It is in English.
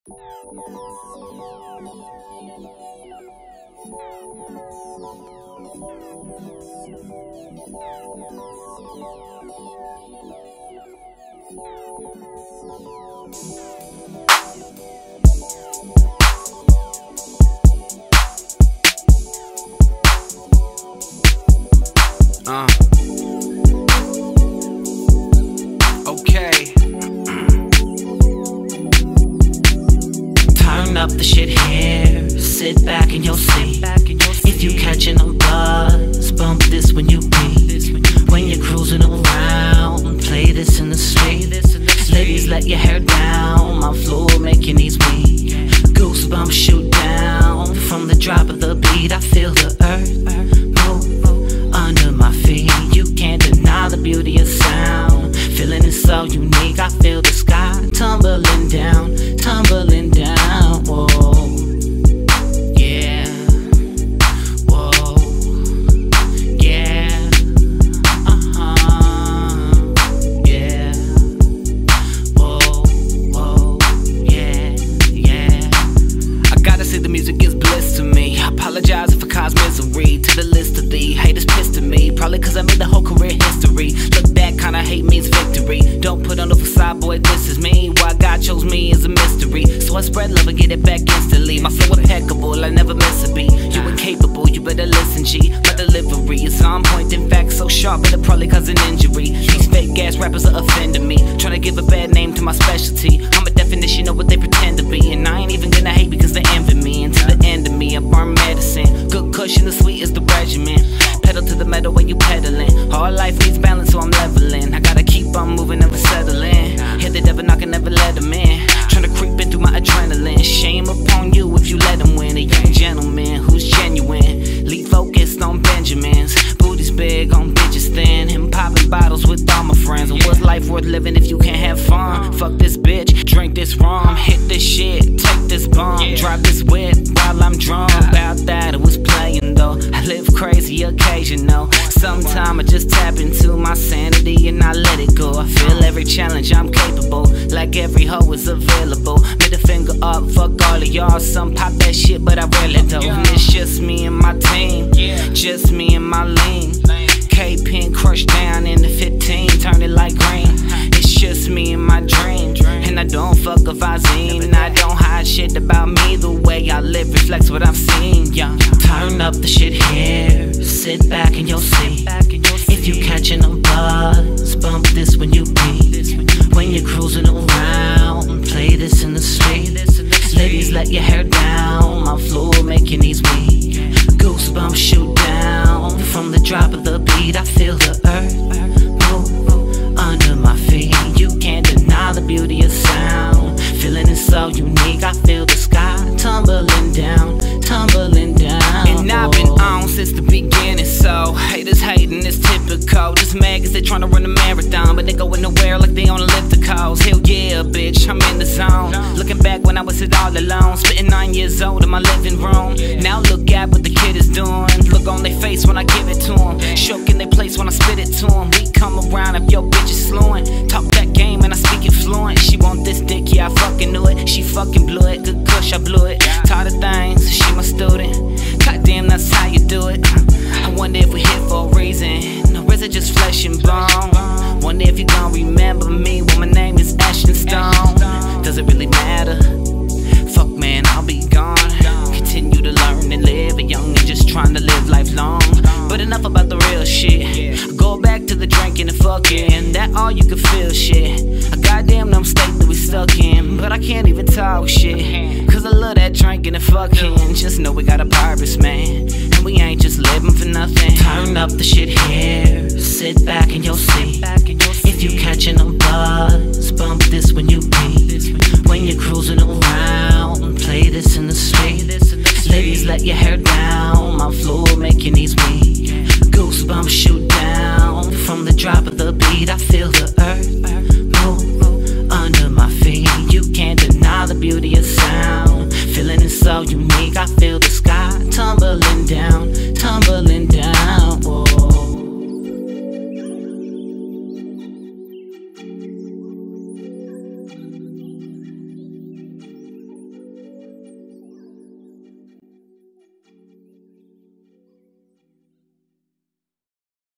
Okay. Turn up the shit here, sit back in your seat. If you catching a buzz, bump this when you pee. When you're cruising around, play this in the street. Ladies, let your hair down, my floor make your knees weak. Goosebumps shoot down from the drop of the beat. I feel the earth move under my feet. You can't deny the beauty of sound. Feeling is so unique. I feel the sky tumbling down, tumbling down. Whoa, yeah, whoa, yeah, yeah, whoa, whoa, yeah, yeah. I gotta say the music is bliss to me. I apologize if I cause misery to the list of the haters pissed at me. Probably cause I made the whole career history. Look back, kinda hate means victory. Don't put on the facade, boy, this is me. Why God chose me is a mystery. So I spread love and get it back instantly. My flow impeccable, I never miss a beat. You incapable, you better listen, G. My delivery is on point, in fact so sharp, but it probably cause an injury. These fake ass rappers are offending me, trying to give a bad name to my specialty. I'm a definition of what they pretend to be, and I ain't even gonna hate because they envy me. Until the end of me, I burn medicine. Good cushion, the sweet is the regimen. Pedal to the metal when you pedaling. All life needs balance, so I'm leveling. I gotta keep on moving, never settling. Hear the devil knocking, never let him in. Trying to creep in through my adrenaline. Shame upon you if you let him win. A young gentleman who's genuine. Lead focused on Benjamins. Booty's big, on bitches thin. Him popping bottles with all my friends. What's life worth living if you can't have fun? Fuck this bitch, drink this rum, hit this shit, take this bomb, drop this whip while I'm drunk. About that, it was playing though. I live crazy occasional. Sometimes I just tap into my sanity and I let it go. I feel every challenge I'm capable, like every hoe is available. Middle finger up, fuck all of y'all. Some pop that shit, but I rarely do. And it's just me and my team, just me and my lean. K-pin crushed down in the 15, turn it like green. It's just me and my dream, and I don't fuck a Visine. I don't hide shit about me. The way I live reflects what I've seen. Yeah. Turn up the shit here, sit back in your seat. If you catching a buzz, bump this when you pee. When you're cruising around, play this in the street. Ladies, let your hair down, my floor make your knees weak. Goosebumps shoot down from the drop of the beat. I feel the earth move under my feet. You can't deny the beauty of sound. Feeling is so unique. I feel the sky tumbling down, tumbling down. And I've been on since the beginning, so haters hating is typical. Just mad cause they tryna run a marathon, but they going nowhere like they on ellipticals. Hell yeah, bitch, I'm in the zone. Looking back when I was it all alone, spitting 9 years old in my living room. Now look at what the kid is doing. Look on their face when I give it to them. Shook in their place when I spit it to them. We come around if your bitch is slewing. Talk that game and I speak it fluent. She want this dick, yeah, I fucking knew it. She fucking blew it, good kush, I blew it. Taught her things, she my student. Goddamn, that's how you do it. I wonder if we here for a reason, or is it just flesh and bone? Wonder if you gon' remember me when my name is Ashton Stone. Does it really matter? Fuck man, I'll be gone. Continue to learn and live, young and just trying to live life long. But enough about the real shit. Go back to the drinking and fucking. That all you can feel shit. A goddamn dumb state that we stuck in, but I can't even talk shit, cause I love that drinking and fucking. Just know we got a purpose, man, and we ain't just living for nothing. Turn up the shit here, sit back in your seat. If you catching a buzz, bump this when you pee. When you're cruising